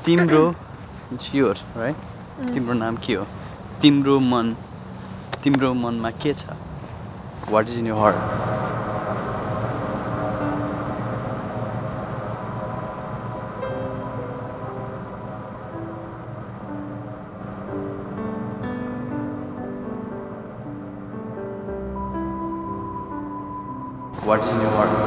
तिम्रो it's your right तिम्रो नाम के हो तिम्रो मनमा के छ what is in your heart what is in your heart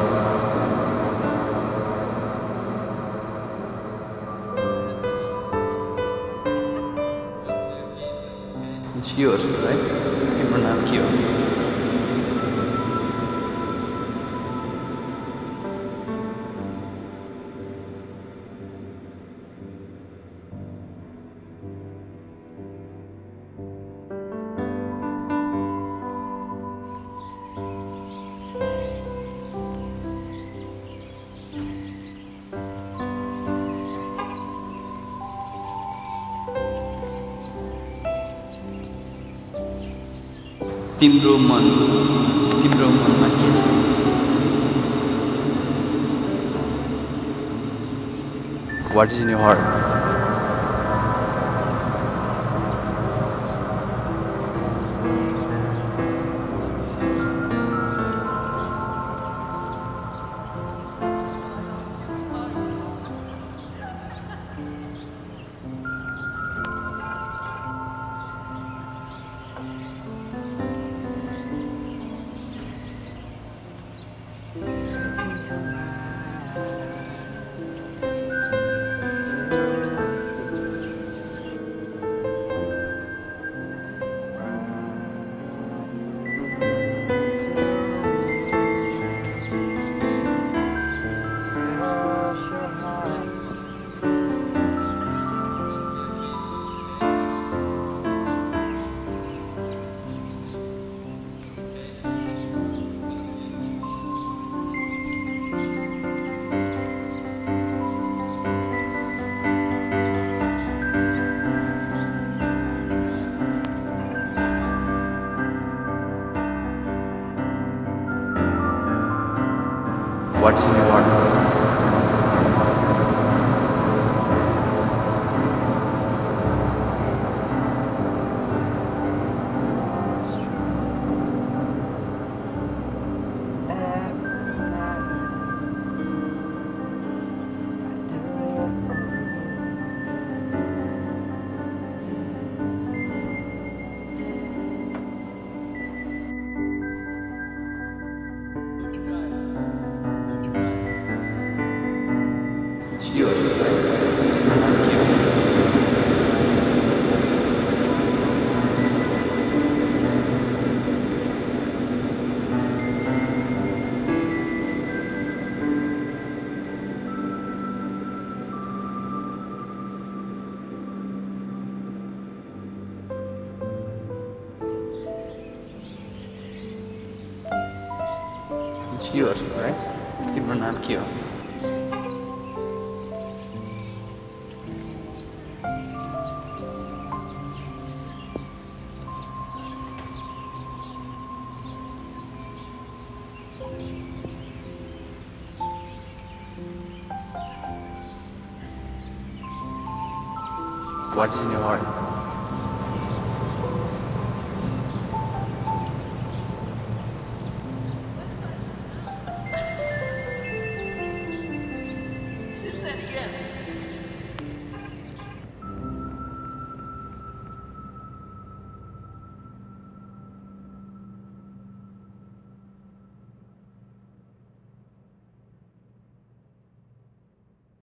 it's yours right तिम्रो नाम के हो तिम्रो मनमा के छ what is in your heart what is in your heart it's yours right तिम्रो नाम के हो it's yours right तिम्रो नाम के हो what is in your heart